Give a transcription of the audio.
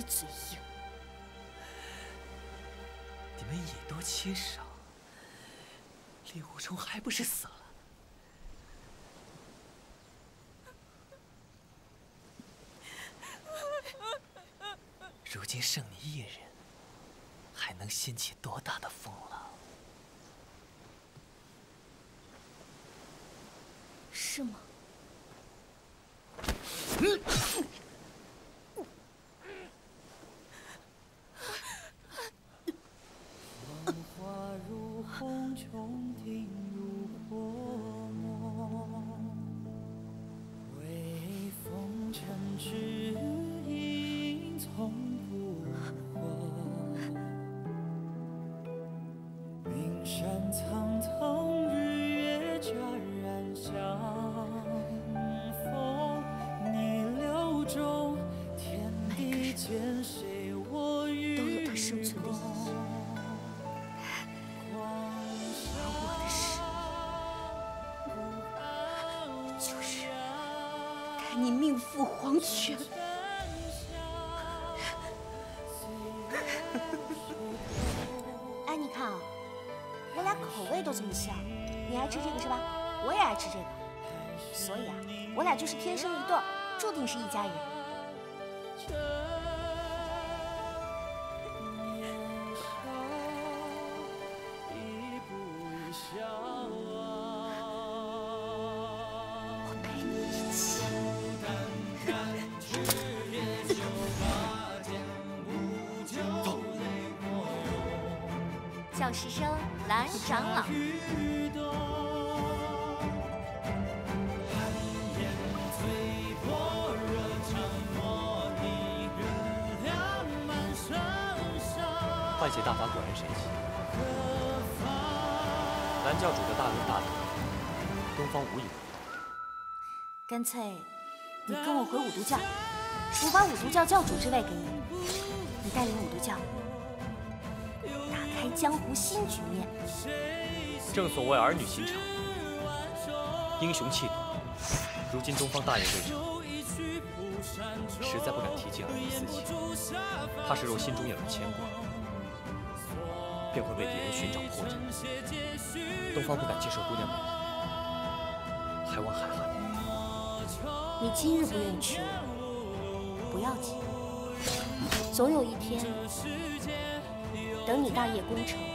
你嘴硬。 你们也都切少，令狐冲还不是死了？如今剩你一人，还能掀起多大的风浪？ 是吗？ 花如红琼，听如泼墨。微风尘指引，从不惑。云山苍苍，日月戛然相逢。逆流中，天地间，谁我与都有它生存的意义。你命赴黄泉！哎，你看啊，我俩口味都这么像，你爱吃这个是吧？我也爱吃这个，所以啊，我俩就是天生一对儿，注定是一家人。叫师生蓝长老。 幻邪大法果然神奇，蓝教主的大伦大德，东方无以为比。 干脆你跟我回五毒教，我把五毒教教主之位给你，你带领五毒教打开江湖新局面。 正所谓儿女情长，英雄气度。如今东方大业未成，实在不敢提及儿女私情，怕是若心中有了牵挂，便会为敌人寻找破绽。东方不敢接受姑娘美丽，还望海涵。 你今日不愿意娶我，不要紧，总有一天，等你大业功成，